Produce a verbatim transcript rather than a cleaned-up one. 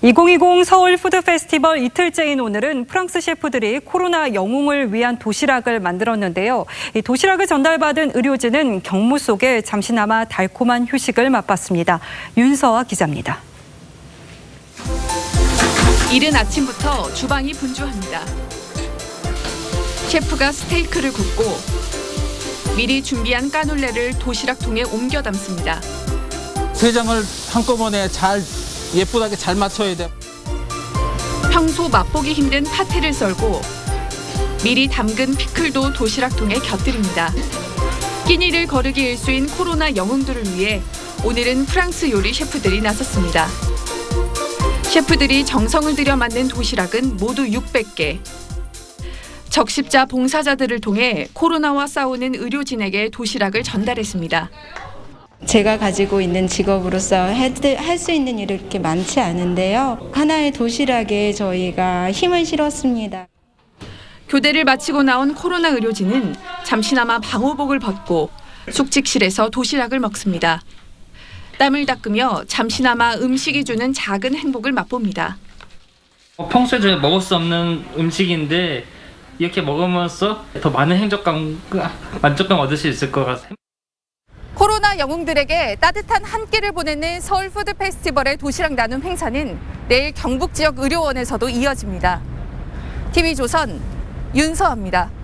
이천이십 서울 푸드 페스티벌 이틀째인 오늘은 프랑스 셰프들이 코로나 영웅을 위한 도시락을 만들었는데요. 이 도시락을 전달받은 의료진은 경무 속에 잠시나마 달콤한 휴식을 맛봤습니다. 윤서아 기자입니다. 이른 아침부터 주방이 분주합니다. 셰프가 스테이크를 굽고 미리 준비한 까눌레를 도시락통에 옮겨 담습니다. 세 장을 한꺼번에 잘 예쁘게 잘 맞춰야 돼. 평소 맛보기 힘든 파테를 썰고 미리 담근 피클도 도시락통에 곁들입니다. 끼니를 거르기 일수인 코로나 영웅들을 위해 오늘은 프랑스 요리 셰프들이 나섰습니다. 셰프들이 정성을 들여 만든 도시락은 모두 육백 개. 적십자 봉사자들을 통해 코로나와 싸우는 의료진에게 도시락을 전달했습니다. 제가 가지고 있는 직업으로서 할 수 있는 일이 그렇게 많지 않은데요. 하나의 도시락에 저희가 힘을 실었습니다. 교대를 마치고 나온 코로나 의료진은 잠시나마 방호복을 벗고 숙직실에서 도시락을 먹습니다. 땀을 닦으며 잠시나마 음식이 주는 작은 행복을 맛봅니다. 평소에 저희 먹을 수 없는 음식인데 이렇게 먹으면서 더 많은 행복감, 만족감 얻을 수 있을 것 같아요. 코로나 영웅들에게 따뜻한 한 끼를 보내는 서울 푸드 페스티벌의 도시락 나눔 행사는 내일 경북 지역 의료원에서도 이어집니다. 티비조선 윤서아입니다.